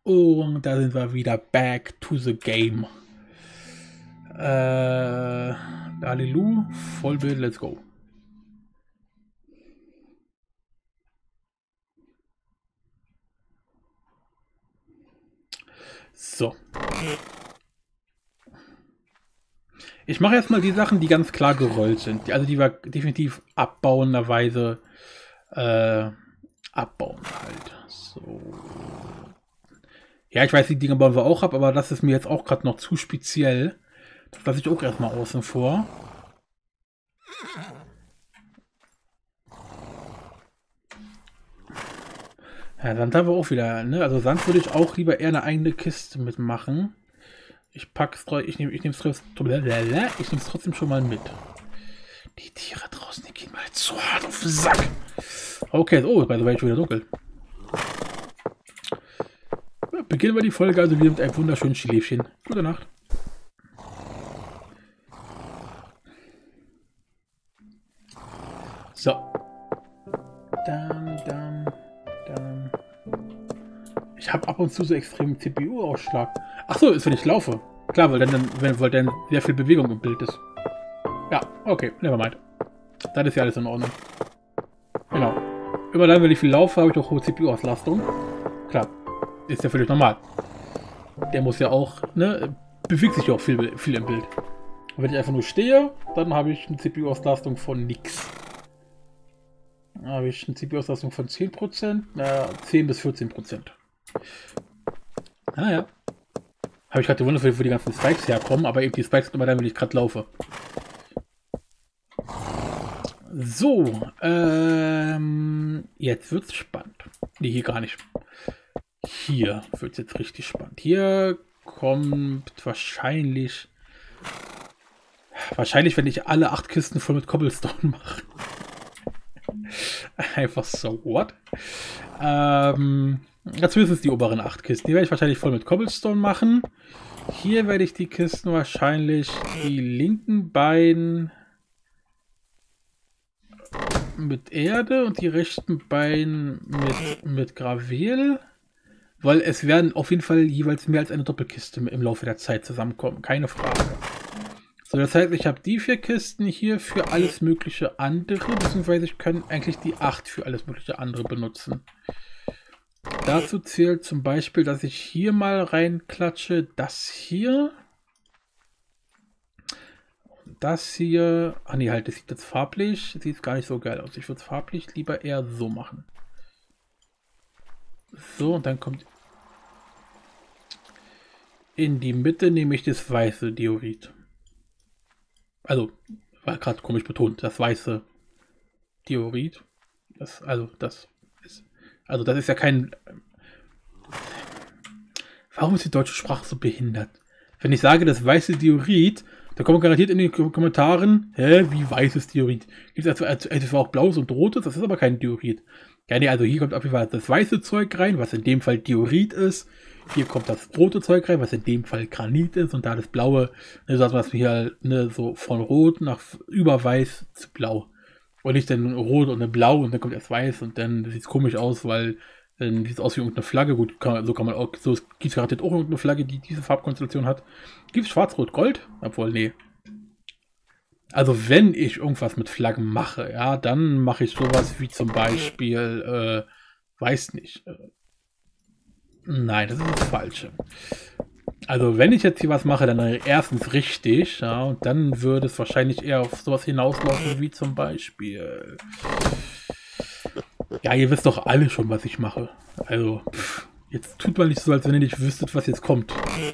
Und da sind wir wieder back to the game. Lalilu, Vollbild, let's go. So. Ich mache erstmal die Sachen, die ganz klar gerollt sind. Also die wir definitiv abbauenderweise abbauen halt. So. Ja, ich weiß, die Dinge bauen wir auch ab, aber das ist mir jetzt auch gerade noch zu speziell. Das lasse ich auch erstmal außen vor. Ja, Sand haben wir auch wieder, ne? Also Sand würde ich auch lieber eher eine eigene Kiste mitmachen. Ich nehme es trotzdem schon mal mit. Die Tiere draußen, die gehen mal so hart auf den Sack. Okay, oh, by the way, schon wieder dunkel. Beginnen wir die Folge also wieder mit einem wunderschönen Schläfchen. Gute Nacht. So. Ich habe ab und zu so extremen CPU-Ausschlag. Achso, ist, wenn ich laufe. Klar, weil dann sehr viel Bewegung im Bild ist. Ja, okay, nevermind. Dann ist ja alles in Ordnung. Genau. Immer dann, wenn ich viel laufe, habe ich doch hohe CPU-Auslastung. Klar, ist ja völlig normal. Der muss ja auch, ne, bewegt sich ja auch viel im Bild. Und wenn ich einfach nur stehe, dann habe ich eine CPU-Auslastung von nix. Dann habe ich eine CPU-Auslastung von 10%, 10 bis 14%. Ah ja. Habe ich gerade gewundert, wo die ganzen Spikes herkommen, aber eben die Spikes immer dann, wenn ich gerade laufe. So, jetzt wird's spannend. Nee, hier gar nicht. Hier wird's jetzt richtig spannend. Hier kommt wahrscheinlich, wenn ich alle 8 Kisten voll mit Cobblestone mache. Einfach so, what? Zumindest die oberen 8 Kisten. Die werde ich wahrscheinlich voll mit Cobblestone machen. Hier werde ich die Kisten wahrscheinlich, die linken beiden mit Erde und die rechten beiden mit Gravel. Weil es werden auf jeden Fall jeweils mehr als eine Doppelkiste im Laufe der Zeit zusammenkommen. Keine Frage. So, das heißt, ich habe die 4 Kisten hier für alles mögliche andere, beziehungsweise ich kann eigentlich die 8 für alles mögliche andere benutzen. Dazu zählt zum Beispiel, dass ich hier mal reinklatsche, das hier. Das hier. Ah nee, halt, das sieht jetzt farblich. Sieht gar nicht so geil aus. Ich würde es farblich lieber eher so machen. So, und dann kommt in die Mitte nehme ich das weiße Diorit. Also, war gerade komisch betont, das weiße Diorit. Das ist ja kein. Warum ist die deutsche Sprache so behindert? Wenn ich sage, das weiße Diorit, da kommen garantiert in den Kommentaren, wie weißes Diorit? Gibt es etwa auch blaues und rotes? Das ist aber kein Diorit. Ja, nee, also hier kommt auf jeden Fall das weiße Zeug rein, was in dem Fall Diorit ist. Hier kommt das rote Zeug rein, was in dem Fall Granit ist. Und da das blaue, ne, so was hier, ne, so von rot nach über weiß zu blau. Und nicht dann rot und dann blau und dann kommt erst weiß und dann sieht es komisch aus, weil dann sieht es aus wie irgendeine Flagge. Gut, so kann man auch, so gibt es garantiert auch irgendeine Flagge, die diese Farbkonstellation hat. Gibt es Schwarz-Rot-Gold? Obwohl, nee. Also wenn ich irgendwas mit Flaggen mache, ja, dann mache ich sowas wie zum Beispiel, weiß nicht. Nein, das ist das Falsche. Also wenn ich jetzt hier was mache, dann erstens richtig, ja, und dann würde es wahrscheinlich eher auf sowas hinauslaufen wie zum Beispiel. Ja, ihr wisst doch alle schon, was ich mache. Also, jetzt tut man nicht so, als wenn ihr nicht wüsstet, was jetzt kommt.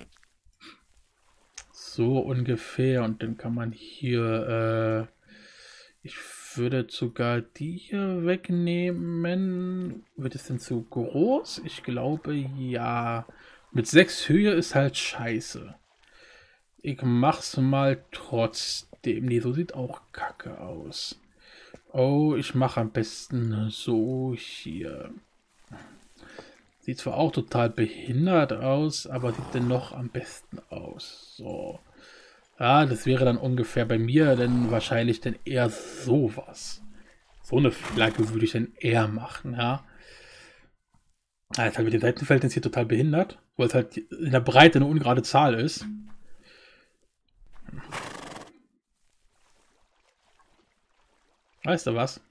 So ungefähr. Und dann kann man hier, ich würde sogar die hier wegnehmen. Wird es denn zu groß? Ich glaube, ja. Mit 6 Höhe ist halt scheiße. Ich mach's mal trotzdem. Nee, so sieht auch kacke aus. Oh, ich mache am besten so hier. Sieht zwar auch total behindert aus, aber sieht dennoch am besten aus. So. Ja, das wäre dann ungefähr bei mir dann wahrscheinlich dann eher sowas. So eine Flagge würde ich dann eher machen, ja. Ah, jetzt halt mit dem Seitenverhältnis hier total behindert, weil es halt in der Breite eine ungerade Zahl ist. Weißt du was?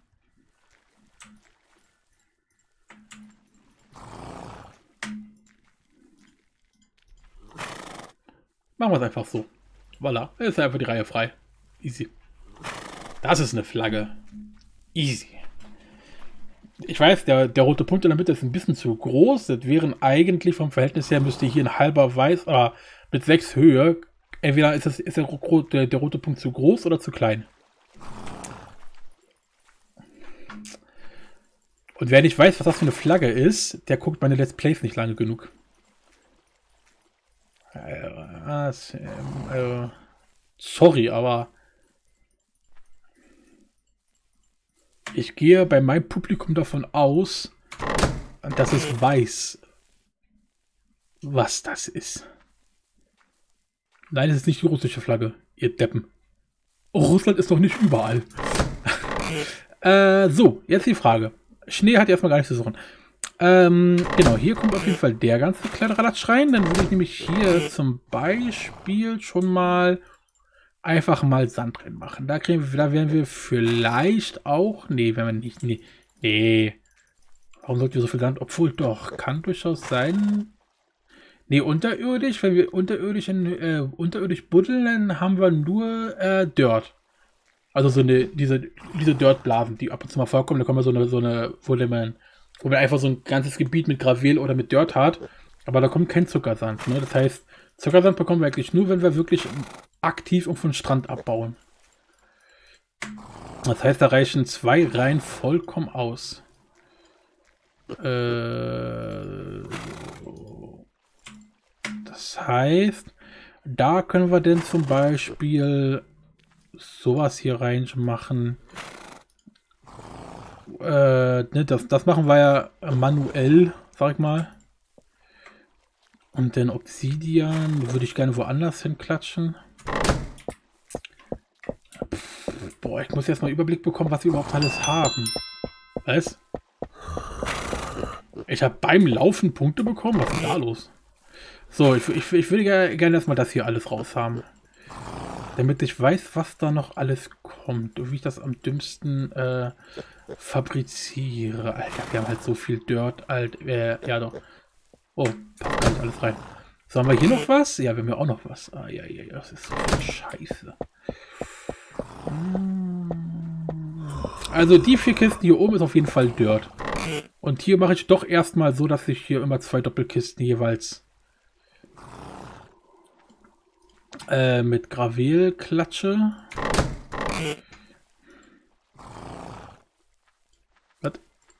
Machen wir es einfach so. Voilà, ist einfach die Reihe frei. Easy. Das ist eine Flagge. Easy. Ich weiß, der rote Punkt in der Mitte ist ein bisschen zu groß. Das wären eigentlich vom Verhältnis her, müsste hier ein halber Weiß, aber mit 6 Höhe. Entweder ist der rote Punkt zu groß oder zu klein. Und wer nicht weiß, was das für eine Flagge ist, der guckt meine Let's Plays nicht lange genug. Sorry, aber ich gehe bei meinem Publikum davon aus, dass es weiß, was das ist. Nein, es ist nicht die russische Flagge, ihr Deppen. Oh, Russland ist doch nicht überall. So, jetzt die Frage. Schnee hat erstmal gar nichts zu suchen. Genau, hier kommt auf jeden Fall der ganze kleine Radatsch rein. Dann würde ich nämlich hier zum Beispiel schon mal einfach mal Sand reinmachen. Da werden wir vielleicht auch. Nee, wenn wir nicht. Nee. Warum sollten wir so viel Sand? Obwohl doch, kann durchaus sein. Nee, unterirdisch, wenn wir unterirdisch buddeln, dann haben wir nur Dirt. Also so diese Dirtblasen, die ab und zu mal vorkommen, da kommen wir so eine, wo man einfach so ein ganzes Gebiet mit Gravel oder mit Dirt hat, aber da kommt kein Zuckersand. Ne? Das heißt, Zuckersand bekommen wir eigentlich nur, wenn wir wirklich aktiv irgendwo einen Strand abbauen. Das heißt, da reichen 2 Reihen vollkommen aus. Das heißt, da können wir denn zum Beispiel sowas hier reinmachen. Ne, das machen wir ja manuell, sag ich mal. Und den Obsidian würde ich gerne woanders hinklatschen. Boah, ich muss jetzt mal Überblick bekommen, was wir überhaupt alles haben. Was? Ich habe beim Laufen Punkte bekommen? Was ist da los? So, ich würde gerne erstmal das hier alles raus haben. Damit ich weiß, was da noch alles kommt und wie ich das am dümmsten fabriziere. Alter, wir haben halt so viel Dirt, ja doch. Oh, passt gar nicht alles rein. So, haben wir hier noch was? Ja, wir haben ja auch noch was. Ah, ja, das ist so viel Scheiße. Also die 4 Kisten hier oben ist auf jeden Fall Dirt. Und hier mache ich doch erstmal so, dass ich hier immer 2 Doppelkisten jeweils mit Gravel klatsche. Was?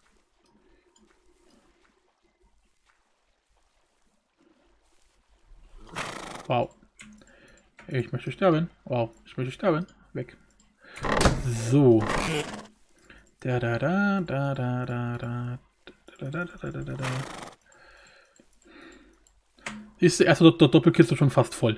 Wow. Ich möchte sterben. Wow, ich möchte sterben. Weg. So. Ist die erste Doppelkiste schon fast voll.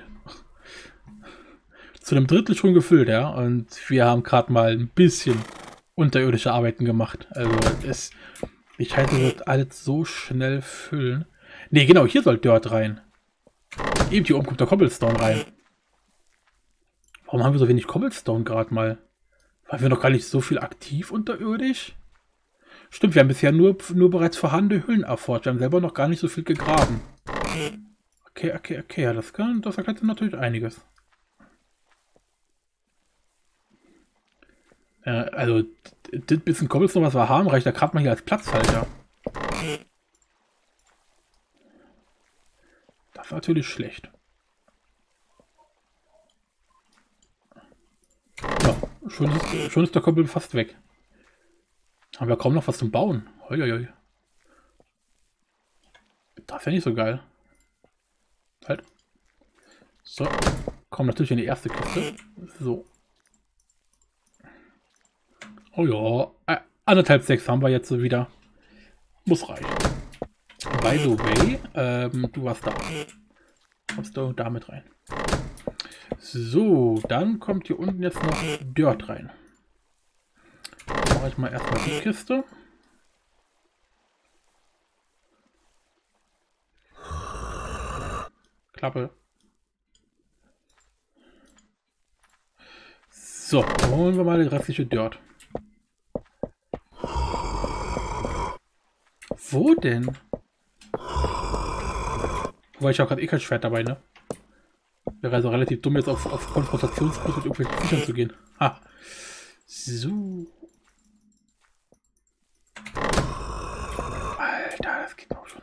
Zu einem Drittel schon gefüllt, ja. Und wir haben gerade mal ein bisschen unterirdische Arbeiten gemacht. Also ich halte, wird alles so schnell füllen. Ne, genau, hier soll Dirt rein. Eben hier oben kommt der Cobblestone rein. Warum haben wir so wenig Cobblestone gerade mal? Waren wir noch gar nicht so viel aktiv unterirdisch? Stimmt, wir haben bisher nur bereits vorhandene Höhlen erforscht. Wir haben selber noch gar nicht so viel gegraben. Okay, ja, das erklärt natürlich einiges. Also, das bisschen Cobblestone, was wir haben, reicht ja gerade mal hier als Platzhalter. Das ist natürlich schlecht. Ja, schon ist der Koppel fast weg. Haben wir kaum noch was zum Bauen. Uiuiui. Das wäre nicht so geil. Halt. So. Kommen natürlich in die erste Kiste. So. Oh ja. 1,5 haben wir jetzt so wieder. Muss reichen. By the way, du warst da. Kommst du da mit rein. So, dann kommt hier unten jetzt noch Dirt rein. Mache ich mal erstmal die Kiste. Klappe. So, holen wir mal die restliche Dirt. Wo denn? Wobei ich auch gerade eh kein Schwert dabei, ne? Wäre also relativ dumm, jetzt auf Konfrontationskurs mit irgendwelchen Viechern zu gehen. Ha. So. Alter, das geht auch schon.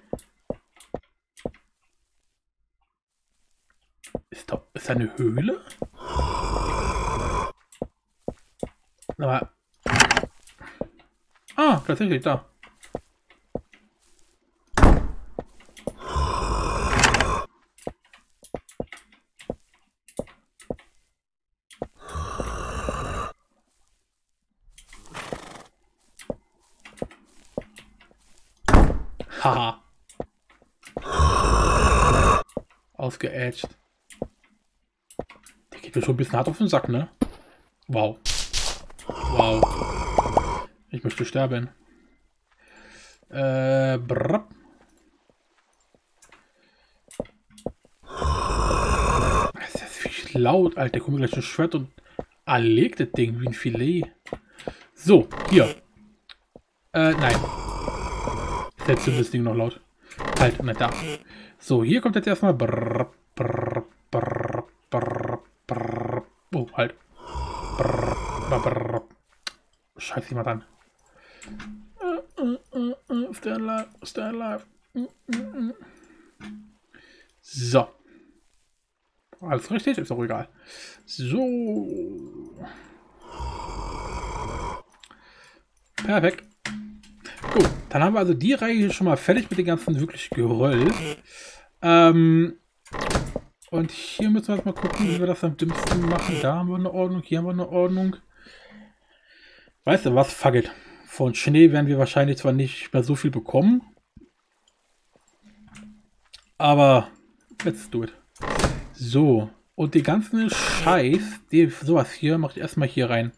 Ist da eine Höhle? Aber. Ah, tatsächlich da. Haha. Ausgeätscht. Der geht mir schon ein bisschen hart auf den Sack, ne? Wow. Wow. Ich möchte sterben. Brrr. Das ist viel laut, Alter. Da kommt gleich ein Schwert und erlegt das Ding wie ein Filet. So, hier. Nein. Selbst ist das Ding noch laut. Halt, na da. So, hier kommt jetzt erstmal. Brrr, brrr, brrr, brrr, brrr. Oh, halt. Brrr, brrr. Scheiß jemand an. Stay alive, stay alive. So. Alles richtig? Ist doch egal. So. Perfekt. Gut, dann haben wir also die Reihe hier schon mal fertig mit dem ganzen wirklich Geröll. Und hier müssen wir jetzt mal gucken, wie wir das am dümmsten machen. Da haben wir eine Ordnung, hier haben wir eine Ordnung. Weißt du was? Fuck it. Von Schnee werden wir wahrscheinlich zwar nicht mehr so viel bekommen. Aber let's do it. So. Und die ganzen Scheiß, sowas hier, mache ich erstmal hier rein.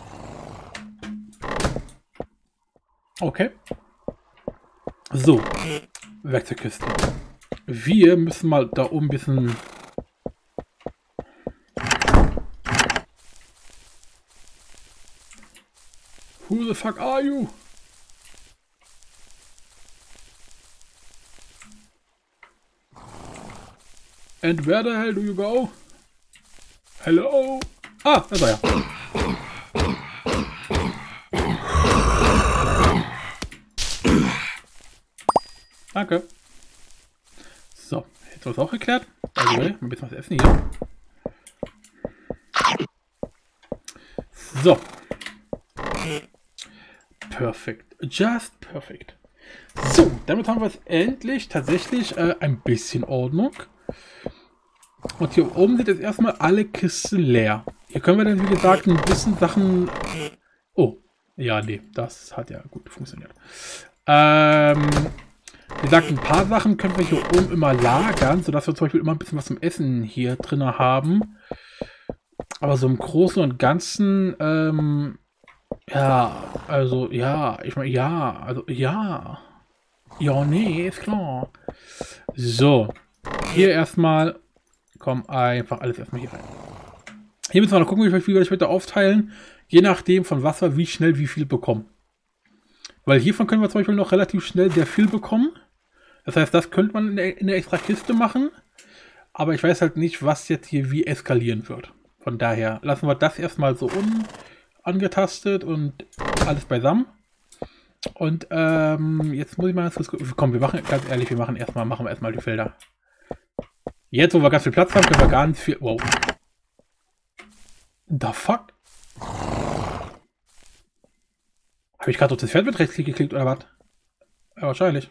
Okay. So. Werkzeugkiste. Wir müssen mal da oben ein bisschen... Who the fuck are you? And where the hell do you go? Hello? Ah, da ist er ja. Danke. So, jetzt wird es auch geklärt. Also, ein bisschen was essen hier. So. Perfekt. Just perfect. So, damit haben wir es endlich tatsächlich ein bisschen Ordnung. Und hier oben sind jetzt erstmal alle Kisten leer. Hier können wir dann, wie gesagt, ein bisschen Sachen... Oh, ja, nee, das hat ja gut funktioniert. Wie gesagt, ein paar Sachen können wir hier oben immer lagern, sodass wir zum Beispiel immer ein bisschen was zum Essen hier drin haben. Aber so im Großen und Ganzen, ja, also, ja, ich meine, ja, also, ja. Ja, nee, ist klar. So, hier erstmal, komm, einfach alles erstmal hier rein. Hier müssen wir noch gucken, wie wir das später aufteilen, je nachdem von was wir wie schnell wie viel bekommen. Weil hiervon können wir zum Beispiel noch relativ schnell sehr viel bekommen. Das heißt, das könnte man in der extra Kiste machen. Aber ich weiß halt nicht, was jetzt hier wie eskalieren wird. Von daher lassen wir das erstmal so unangetastet und alles beisammen. Und jetzt muss ich mal kurz gucken. Komm, wir machen, ganz ehrlich, machen wir erstmal die Felder. Jetzt, wo wir ganz viel Platz haben, können wir gar nicht viel... Wow. The fuck? Habe ich gerade auf das Pferd mit Rechtsklick geklickt oder was? Ja, wahrscheinlich.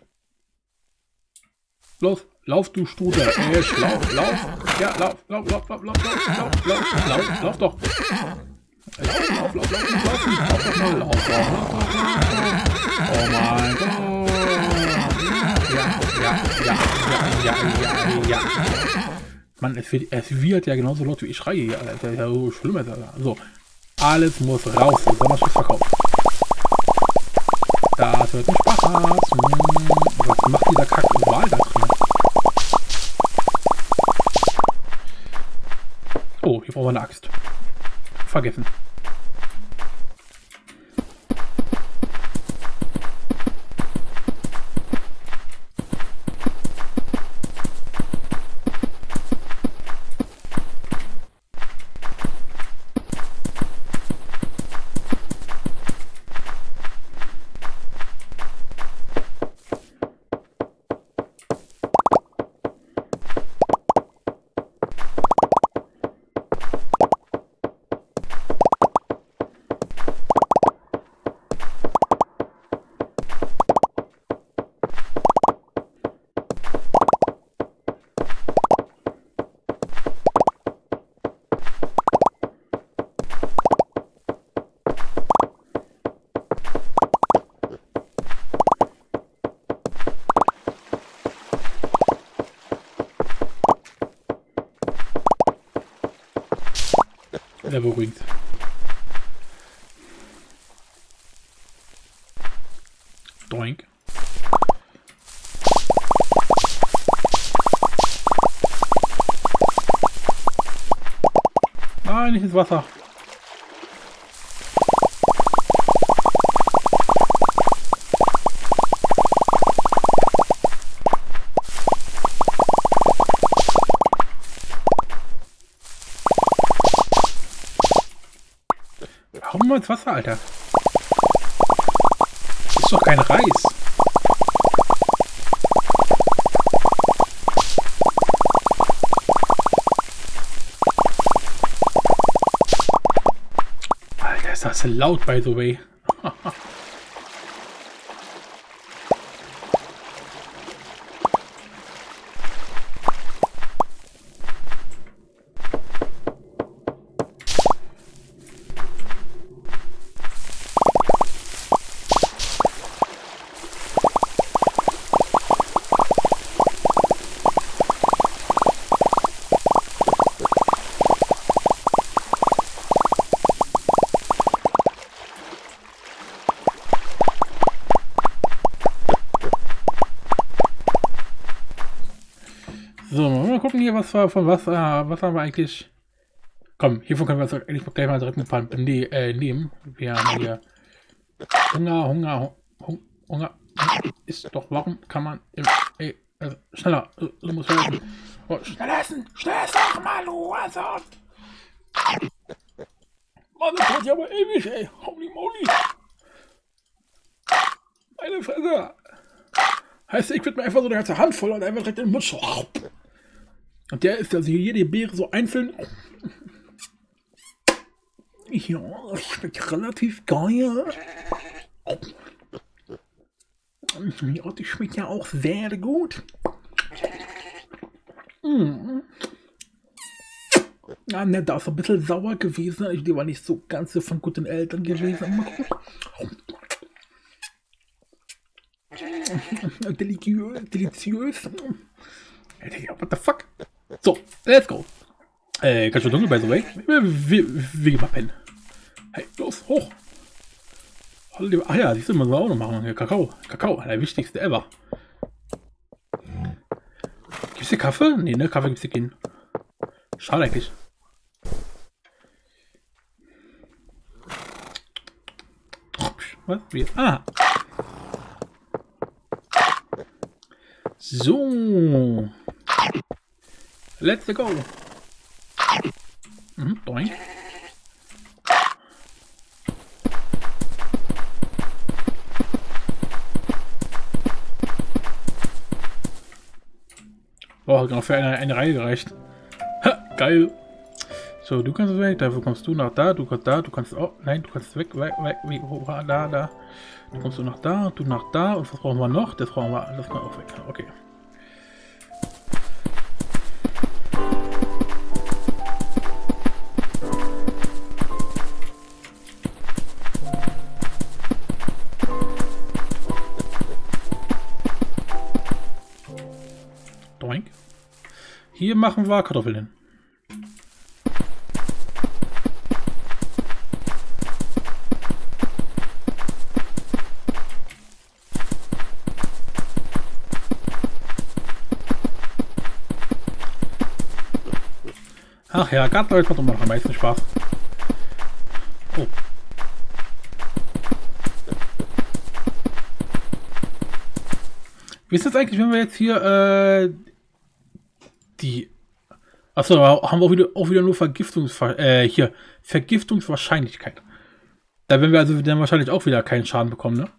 Los, lauf, du Stute. Lauf. Ja, lauf doch. Lauf doch mal. Lauf doch. Oh mein Gott. Ja. Mann, es wird ja genauso laut wie ich schreie hier. Das ist ja so schlimm. So, alles muss raus. Sommerschiff verkauft. Das wird ein Spaß. Was macht dieser Kack-Wal da drin? vergessen. Sehr beruhigend. Doink. Nein, nicht ins Wasser. Warum mal ins Wasser, Alter? Ist doch kein Reis. Alter, ist das laut, by the way. So, mal gucken hier, was wir von was haben wir eigentlich. Komm, hiervon können wir uns eigentlich gleich mal direkt ein paar nehmen. Wir haben hier Hunger. Ist doch, warum kann man schneller, du musst helfen. Oh, schnell essen, mal, du also. Mann, das dauert ja aber ewig, ey. Holy moly. Meine Fresse. Heißt, ich würde mir einfach so eine ganze Hand voll und einfach direkt in den Mund schauen. Und der ist also jede Beere so einzeln. Ja, das schmeckt relativ geil. Ja, die schmeckt ja auch sehr gut. Ja, ne, da ist ein bisschen sauer gewesen. Die war nicht so ganz so von guten Eltern gewesen. Deliziös. What the fuck? So, let's go. Ganz schön dunkel, by the way. Wir gehen mal pennen. Hey, los, hoch. Ach ja, siehst du, müssen wir auch noch machen. Kakao, der wichtigste ever. Gibt's hier Kaffee? Nee, ne, Kaffee gibt's hier keinen. Schade eigentlich. Was? Wie? Ah. So. Let's go. Doink. Oh, hat genau für eine Reihe gereicht. Ha, geil. So, du kannst weg, dafür kommst du nach da, du kannst da, du kannst auch, nein, du kannst weg, wie, da. Du kommst du nach da, du nach da, und was brauchen wir noch? Das brauchen wir, alles mal auch weg, okay. Doink. Hier machen wir Kartoffeln hin. Ach ja, Gartenarbeit macht immer noch am meisten Spaß. Wie ist das eigentlich, wenn wir jetzt hier die... Achso, haben wir auch wieder nur Vergiftungswahrscheinlichkeit. Da werden wir also dann wahrscheinlich auch wieder keinen Schaden bekommen, ne?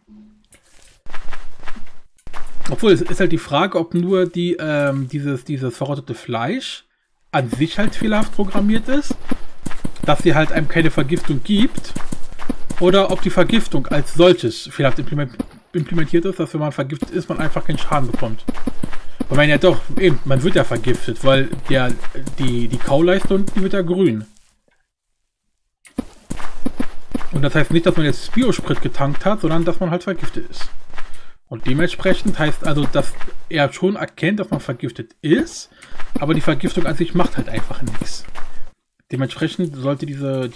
Obwohl, es ist halt die Frage, ob nur dieses verrottete Fleisch an sich halt fehlerhaft programmiert ist, dass sie halt einem keine Vergiftung gibt, oder ob die Vergiftung als solches fehlerhaft implementiert ist, dass wenn man vergiftet ist, man einfach keinen Schaden bekommt. Weil man ja doch, eben, man wird ja vergiftet, weil die Kauleiste und die wird ja grün. Und das heißt nicht, dass man jetzt Biosprit getankt hat, sondern dass man halt vergiftet ist. Und dementsprechend heißt also, dass er schon erkennt, dass man vergiftet ist, aber die Vergiftung an sich macht halt einfach nichts. Dementsprechend sollte wie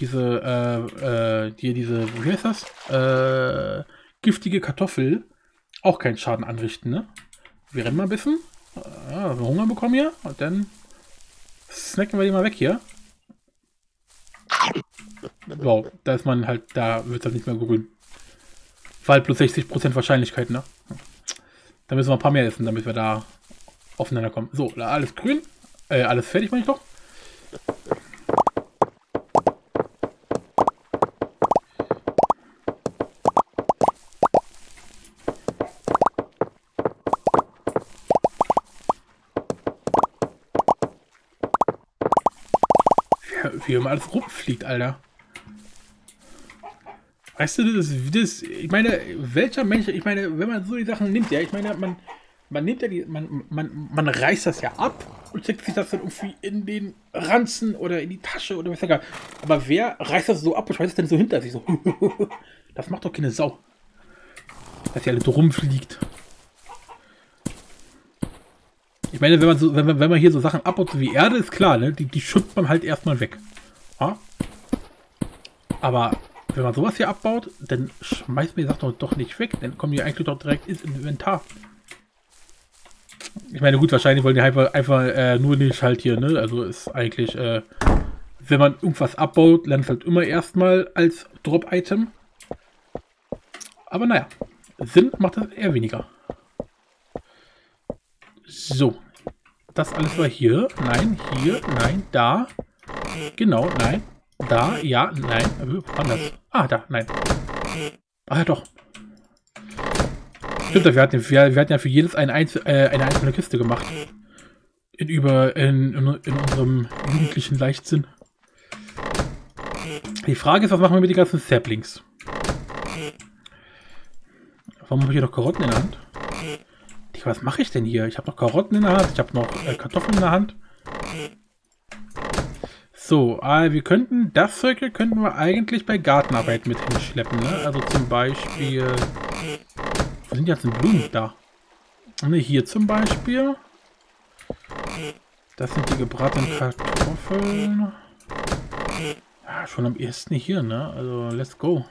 heißt das? Giftige Kartoffel auch keinen Schaden anrichten, ne? Wir rennen mal ein bisschen. Hunger bekommen hier und dann snacken wir die mal weg hier. Wow, da ist man halt, da wird es halt nicht mehr grün. War halt plus 60% Wahrscheinlichkeit, ne? Da müssen wir ein paar mehr essen, damit wir da aufeinander kommen. So, alles grün. Alles fertig, meine ich doch. Wie immer alles rumfliegt, Alter. Weißt du, ich meine, welcher Mensch, ich meine, wenn man so die Sachen nimmt, ja, ich meine, man nimmt ja man reißt das ja ab und steckt sich das dann irgendwie in den Ranzen oder in die Tasche oder was egal. Aber wer reißt das so ab und schmeißt es denn so hinter sich so? Das macht doch keine Sau. Dass hier alles so rumfliegt. Ich meine, wenn man hier so Sachen abbaut, so wie Erde, ist klar, ne? Die schüttet man halt erstmal weg. Ja? Aber wenn man sowas hier abbaut, dann schmeißt man die Sachen doch nicht weg. Dann kommen die eigentlich doch direkt ins Inventar. Ich meine, gut, wahrscheinlich wollen die einfach nur nicht halt hier, ne? Also ist eigentlich, wenn man irgendwas abbaut, landet es halt immer erstmal als Drop-Item. Aber naja, Sinn macht das eher weniger. So. Das alles war hier. Nein, hier, nein, da. Genau, nein. Da, ja, nein. Anders. Ah, da, nein. Ah, ja, doch. Stimmt, wir hatten ja für jedes eine einzelne Kiste gemacht. In unserem jugendlichen Leichtsinn. Die Frage ist, was machen wir mit den ganzen Saplings? Warum habe ich hier noch Karotten in der Hand? Was mache ich denn hier? Ich habe noch Karotten in der Hand, ich habe noch Kartoffeln in der Hand. So, wir könnten, das Zeug könnten wir eigentlich bei Gartenarbeit mit hinschleppen, ne? Also zum Beispiel, wo sind die ganzen Blumen da? Ne, hier zum Beispiel. Das sind die gebratenen Kartoffeln. Ja, schon am ersten hier, ne? Also, let's go.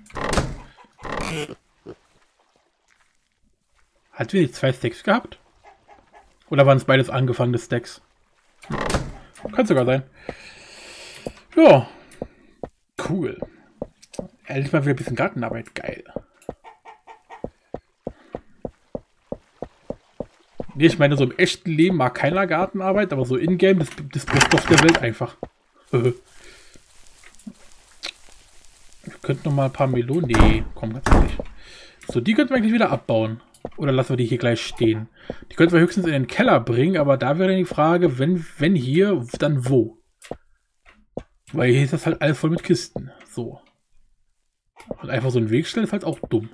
Hatten wir nicht 2 Stacks gehabt? Oder waren es beides angefangene Stacks? Kann sogar sein. Ja. Cool. Endlich mal wieder ein bisschen Gartenarbeit. Geil. Nee, ich meine, so im echten Leben mag keiner Gartenarbeit, aber so in-game, das Beste auf der Welt einfach. Wir könnten noch mal ein paar Melonen... Nee, komm, ganz ehrlich. So, die könnten wir eigentlich wieder abbauen. Oder lassen wir die hier gleich stehen? Die könnten wir höchstens in den Keller bringen, aber da wäre dann die Frage, wenn hier, dann wo? Weil hier ist das halt alles voll mit Kisten. So. Und einfach so einen Weg stellen ist halt auch dumm.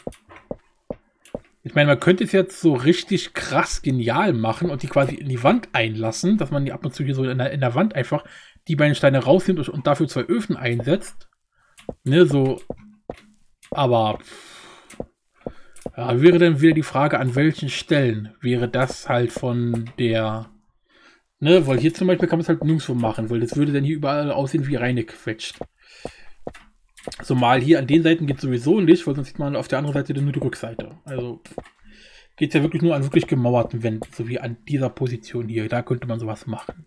Ich meine, man könnte es jetzt so richtig krass genial machen und die quasi in die Wand einlassen, dass man die ab und zu hier so in der Wand einfach die beiden Steine rausnimmt und dafür 2 Öfen einsetzt. Ne, so. Aber... Ja, wäre dann wieder die Frage, an welchen Stellen wäre das halt von der... Ne, weil hier zum Beispiel kann man es halt nirgendwo machen, weil das würde dann hier überall aussehen wie reingequetscht. So mal hier an den Seiten geht sowieso nicht, weil sonst sieht man auf der anderen Seite dann nur die Rückseite. Also geht es ja wirklich nur an wirklich gemauerten Wänden, so wie an dieser Position hier. Da könnte man sowas machen.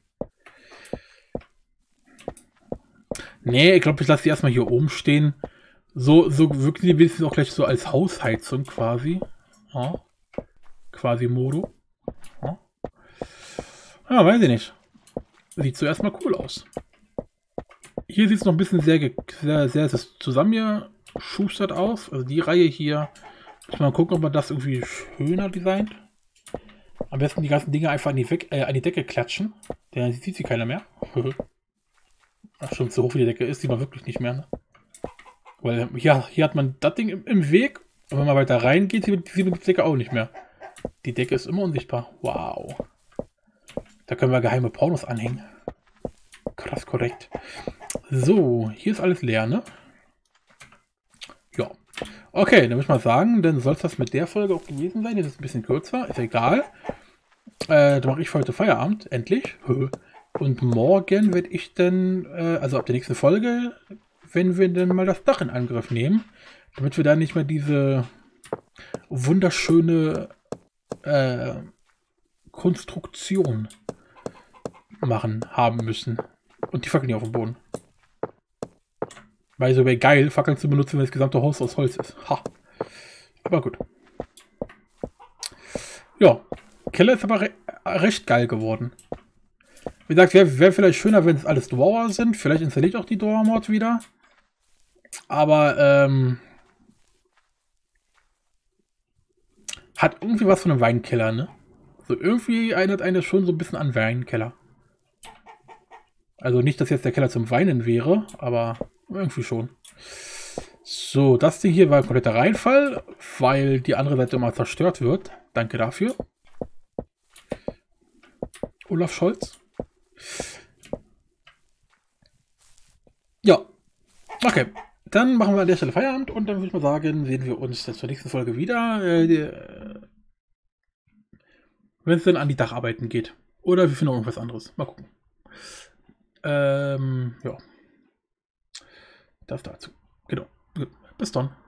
Nee, ich glaube, ich lasse die erstmal hier oben stehen. So wirken die wenigstens auch gleich so als Hausheizung quasi. Ja. Quasimodo. Ja. Ja, weiß ich nicht. Sieht zuerst mal cool aus. Hier sieht es noch ein bisschen sehr zusammengeschustert aus. Also die Reihe hier. Muss mal gucken, ob man das irgendwie schöner designt. Am besten die ganzen Dinge einfach an die Decke klatschen. Dann sieht sie keiner mehr. Ach, schon so hoch wie die Decke ist, sieht man wirklich nicht mehr. Ne? Weil hier hat man das Ding im Weg. Und wenn man weiter reingeht, sieht man die Decke auch nicht mehr. Die Decke ist immer unsichtbar. Wow. Da können wir geheime Pornos anhängen. Krass korrekt. So, hier ist alles leer, ne? Ja. Okay, dann würde ich mal sagen, dann soll es das mit der Folge auch gewesen sein. Jetzt ist es ein bisschen kürzer, ist egal. Da mache ich für heute Feierabend, endlich. Und morgen werde ich dann, also ab der nächsten Folge, wenn wir dann mal das Dach in Angriff nehmen, damit wir da nicht mehr diese wunderschöne Konstruktion haben müssen. Und die Fackeln hier auf dem Boden. Weil so wäre geil, Fackeln zu benutzen, wenn das gesamte Haus aus Holz ist. Ha. Aber gut. Ja. Keller ist aber recht geil geworden. Wie gesagt, wäre vielleicht schöner, wenn es alles Dwarf sind. Vielleicht installiert auch die Dwarf-Mod wieder. Aber, hat irgendwie was von einem Weinkeller, ne? So irgendwie erinnert einen das schon so ein bisschen an Weinkeller. Also nicht, dass jetzt der Keller zum Weinen wäre, aber irgendwie schon. So, das Ding hier war ein kompletter Reinfall, weil die andere Seite mal zerstört wird. Danke dafür. Olaf Scholz. Ja. Okay. Dann machen wir an der Stelle Feierabend und dann würde ich mal sagen, sehen wir uns zur nächsten Folge wieder. Wenn es dann an die Dacharbeiten geht. Oder wir finden irgendwas anderes. Mal gucken. Ja. Das dazu. Genau. Bis dann.